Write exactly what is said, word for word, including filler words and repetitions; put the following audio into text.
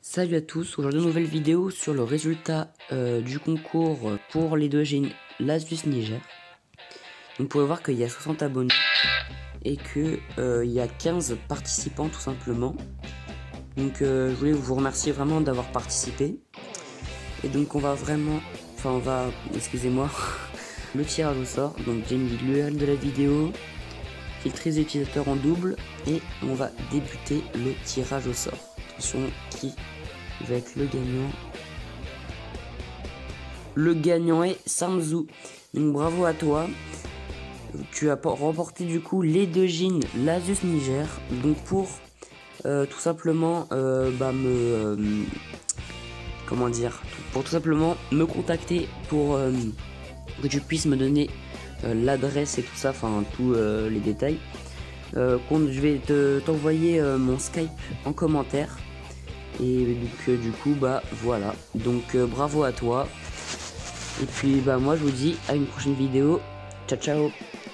Salut à tous, aujourd'hui une nouvelle vidéo sur le résultat euh, du concours pour les deux G l'Asus Niger. Donc vous pouvez voir qu'il y a soixante abonnés et qu'il euh, y a quinze participants tout simplement. Donc euh, je voulais vous remercier vraiment d'avoir participé. Et donc on va vraiment, enfin on va, excusez-moi, le tirage au sort. Donc j'ai mis l'U R L de la vidéo, filtrer les utilisateurs en double et on va débuter le tirage au sort. Attention, qui va être le gagnant? Le gagnant est Samzou. Donc bravo à toi. Tu as remporté du coup les deux jeans l'Asus Niger. Donc pour euh, tout simplement euh, bah, me euh, comment dire, pour tout simplement me contacter pour euh, que tu puisses me donner euh, l'adresse et tout ça, enfin tous euh, les détails. Euh, je vais te t'envoyer euh, mon Skype en commentaire. Et donc euh, du coup bah voilà, donc euh, bravo à toi. Et puis bah moi je vous dis à une prochaine vidéo. Ciao ciao.